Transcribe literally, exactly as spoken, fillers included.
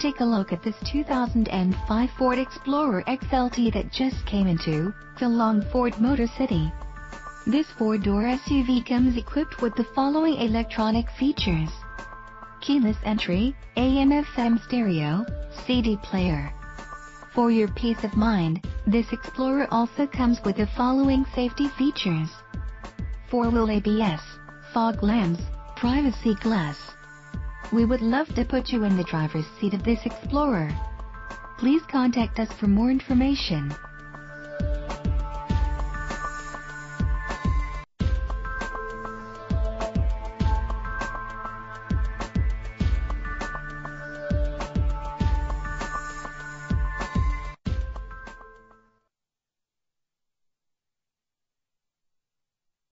take a look at this two thousand five Ford Explorer X L T that just came into the long Ford Motor City. This four-door S U V comes equipped with the following electronic features: keyless entry, A M F M stereo, C D player. For your peace of mind, this Explorer also comes with the following safety features: four-wheel A B S, fog lamps, privacy glass. We would love to put you in the driver's seat of this Explorer. Please contact us for more information.